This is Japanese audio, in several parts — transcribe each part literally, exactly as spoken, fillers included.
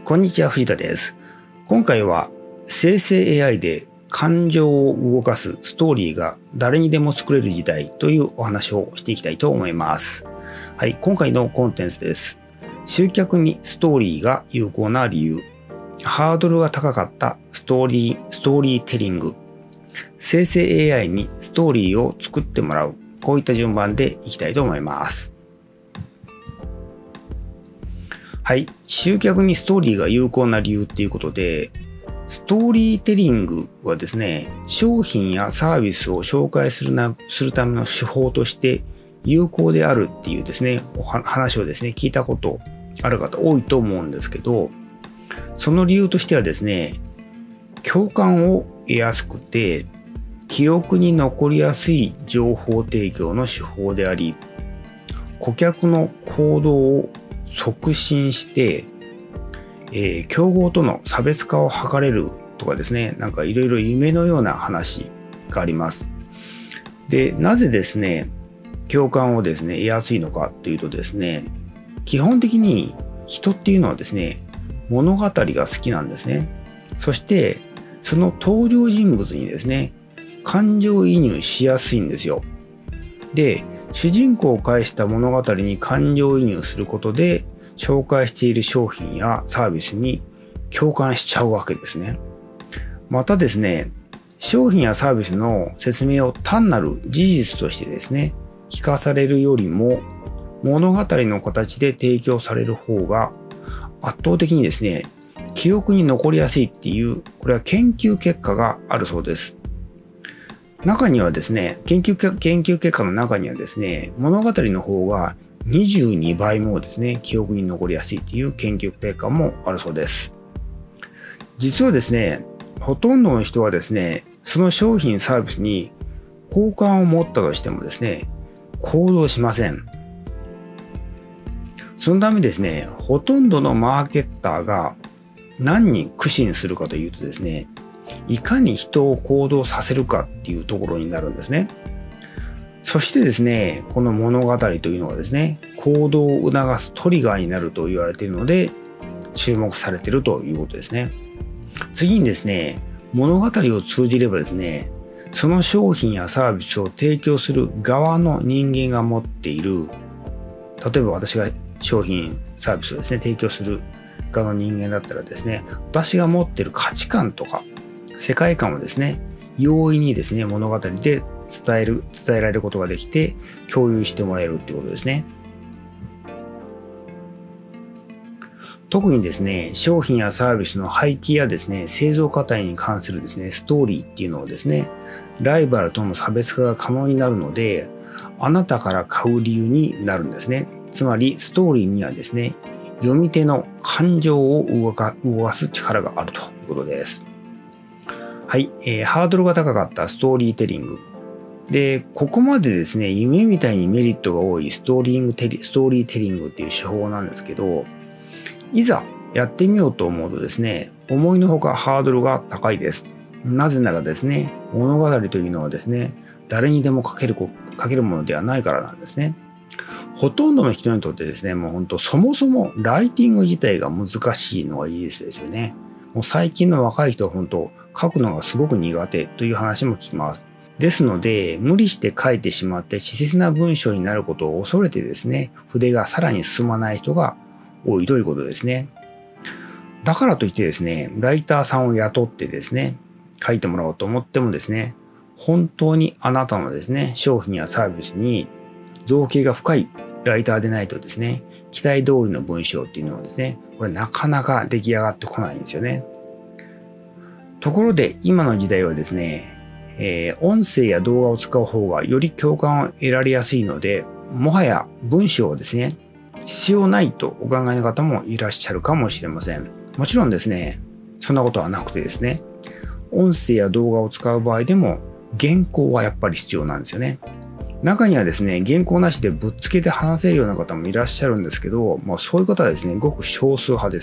こんにちは、藤田です。今回は生成 エーアイ で感情を動かすストーリーが誰にでも作れる時代というお話をしていきたいと思います。はい、今回のコンテンツです。集客にストーリーが有効な理由。ハードルが高かったストーリー、ストーリーテリング。生成 エーアイ にストーリーを作ってもらう。こういった順番でいきたいと思います。はい。集客にストーリーが有効な理由っていうことで、ストーリーテリングはですね、商品やサービスを紹介するな、するための手法として有効であるっていうですね、お話をですね、聞いたことある方多いと思うんですけど、その理由としてはですね、共感を得やすくて、記憶に残りやすい情報提供の手法であり、顧客の行動を促進して、えー、競合との差別化を図れるとかですね、なんかいろいろ夢のような話があります。で、なぜですね、共感をですね、得やすいのかというとですね、基本的に人っていうのはですね、物語が好きなんですね。そして、その登場人物にですね、感情移入しやすいんですよ。で、主人公を介した物語に感情移入することで紹介している商品やサービスに共感しちゃうわけですね。またですね、商品やサービスの説明を単なる事実としてですね、聞かされるよりも物語の形で提供される方が圧倒的にですね、記憶に残りやすいっていう、これは研究結果があるそうです。中にはですね、研究、研究結果の中にはですね、物語の方がにじゅうにばいもですね、記憶に残りやすいという研究結果もあるそうです。実はですね、ほとんどの人はですね、その商品サービスに好感を持ったとしてもですね、行動しません。そのためですね、ほとんどのマーケッターが何に苦心するかというとですね、いかに人を行動させるかっていうところになるんですね。そしてですね、この物語というのはですね、行動を促すトリガーになると言われているので、注目されているということですね。次にですね、物語を通じればですね、その商品やサービスを提供する側の人間が持っている、例えば私が商品、サービスをですね、提供する側の人間だったらですね、私が持っている価値観とか、世界観をですね、容易にですね、物語で伝える、伝えられることができて、共有してもらえるっていうことですね。特にですね、商品やサービスの廃棄やですね、製造過程に関するですね、ストーリーっていうのをですね、ライバルとの差別化が可能になるので、あなたから買う理由になるんですね。つまり、ストーリーにはですね、読み手の感情を動か、動かす力があるということです。はい、えー、ハードルが高かったストーリーテリング。で、ここまでですね、夢みたいにメリットが多いストーリングテリ、ストーリーテリングっていう手法なんですけど、いざやってみようと思うとですね、思いのほかハードルが高いです。なぜならですね、物語というのはですね、誰にでも書ける、書けるものではないからなんですね。ほとんどの人にとってですね、もう本当そもそもライティング自体が難しいのが事実ですよね。もう最近の若い人は本当書くのがすごく苦手という話も聞きます。ですので、無理して書いてしまって稚拙な文章になることを恐れてですね、筆がさらに進まない人が多いということですね。だからといってですね、ライターさんを雇ってですね、書いてもらおうと思ってもですね、本当にあなたのですね、商品やサービスに造形が深いライターでないとですね、期待通りの文章っていうのはですね、これなかなか出来上がってこないんですよね。ところで今の時代はですね、えー、音声や動画を使う方がより共感を得られやすいので、もはや文章をですね、必要ないとお考えの方もいらっしゃるかもしれません。もちろんですね、そんなことはなくてですね、音声や動画を使う場合でも原稿はやっぱり必要なんですよね。中にはですね、原稿なしでぶっつけて話せるような方もいらっしゃるんですけど、まあ、そういう方はですね、ごく少数派です。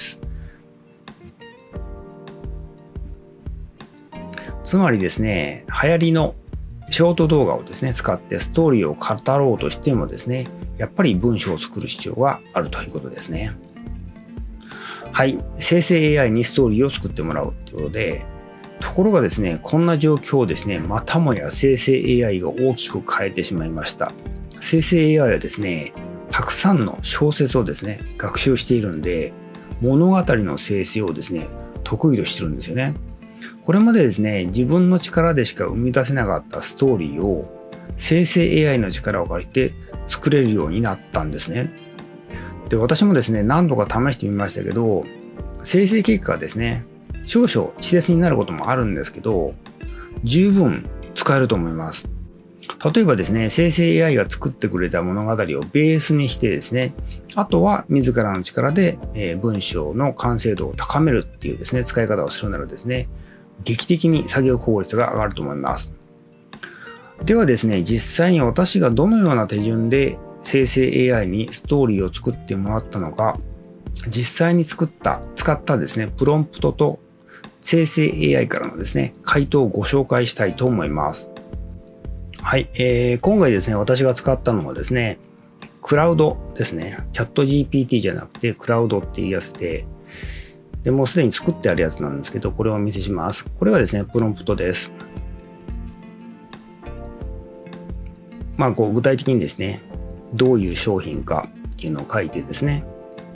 つまりですね、流行りのショート動画をですね、使ってストーリーを語ろうとしてもですね、やっぱり文章を作る必要があるということですね。 はい、生成 エーアイ にストーリーを作ってもらうということで、ところがですね、こんな状況をですね、またもや生成 エーアイ が大きく変えてしまいました。生成 エーアイ はですね、たくさんの小説をですね、学習しているんで、物語の生成をですね、得意としてるんですよね。これまでですね、自分の力でしか生み出せなかったストーリーを生成 エーアイ の力を借りて作れるようになったんですね。で、私もですね、何度か試してみましたけど、生成結果がですね、少々稚拙になることもあるんですけど、十分使えると思います。例えばですね、生成 エーアイ が作ってくれた物語をベースにしてですね、あとは自らの力で文章の完成度を高めるっていうですね、使い方をするならですね、劇的に作業効率が上がると思います。ではですね、実際に私がどのような手順で生成 エーアイ にストーリーを作ってもらったのか、実際に作った、使ったですね、プロンプトと生成 エーアイ からのですね、回答をご紹介したいと思います。はい、えー、今回ですね、私が使ったのはですね、クラウドですね。チャット ジーピーティー じゃなくて、クラウドっていうやつで、でもうすでに作ってあるやつなんですけど、これをお見せします。これがですね、プロンプトです。まあ、こう具体的にですね、どういう商品かっていうのを書いてですね。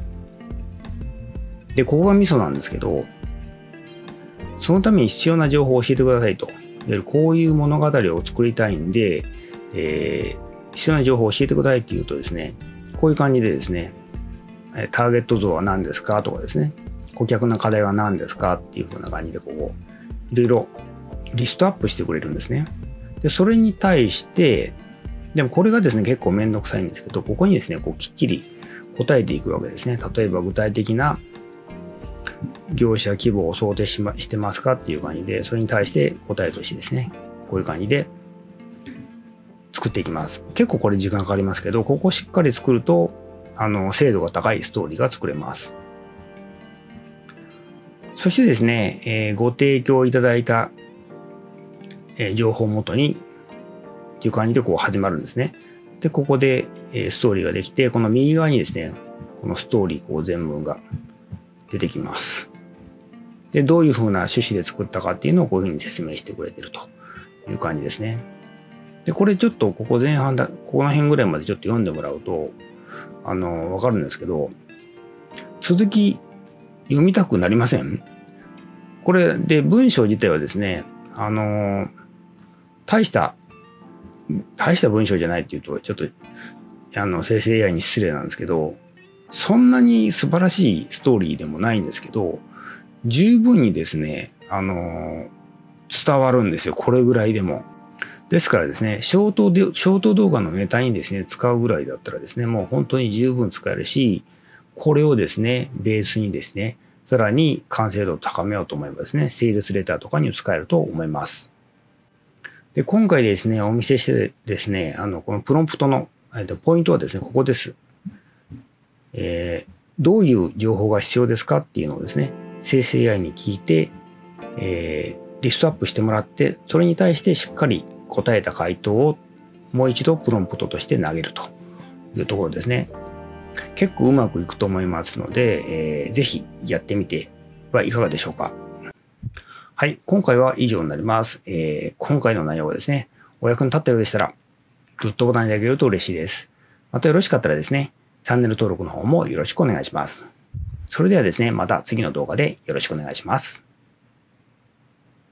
で、ここがミソなんですけど、そのために必要な情報を教えてくださいと。いわゆるこういう物語を作りたいんで、えー、必要な情報を教えてくださいって言うとですね、こういう感じでですね、ターゲット像は何ですかとかですね、顧客の課題は何ですかっていう風な感じで、ここ、いろいろリストアップしてくれるんですね。で、それに対して、でもこれがですね、結構めんどくさいんですけど、ここにですね、こうきっちり答えていくわけですね。例えば具体的な業者規模を想定し、ま、してますかっていう感じで、それに対して答えとしてですね、こういう感じで作っていきます。結構これ時間かかりますけど、ここをしっかり作ると、あの、精度が高いストーリーが作れます。そしてですね、えー、ご提供いただいた、えー、情報をもとに、っていう感じでこう始まるんですね。で、ここで、えー、ストーリーができて、この右側にですね、このストーリーこう全文が出てきます。で、どういうふうな趣旨で作ったかっていうのをこういうふうに説明してくれてるという感じですね。で、これちょっとここ前半だ、この辺ぐらいまでちょっと読んでもらうと、あの、わかるんですけど、続き読みたくなりません？これで文章自体はですね、あの、大した、大した文章じゃないっていうと、ちょっと、あの、生成 エーアイ に失礼なんですけど、そんなに素晴らしいストーリーでもないんですけど、十分にですね、あの、伝わるんですよ。これぐらいでも。ですからですね、ショートで、ショート動画のネタにですね、使うぐらいだったらですね、もう本当に十分使えるし、これをですね、ベースにですね、さらに完成度を高めようと思えばですね、セールスレターとかに使えると思います。で、今回ですね、お見せしてですね、あの、このプロンプトの、えっと、ポイントはですね、ここです。えー、どういう情報が必要ですかっていうのをですね、生成 エーアイ に聞いて、えー、リストアップしてもらって、それに対してしっかり答えた回答をもう一度プロンプトとして投げるというところですね。結構うまくいくと思いますので、えー、ぜひやってみてはいかがでしょうか。はい、今回は以上になります。えー、今回の内容がですね、お役に立ったようでしたら、グッドボタンいただけると嬉しいです。またよろしかったらですね、チャンネル登録の方もよろしくお願いします。それではですね、また次の動画でよろしくお願いします。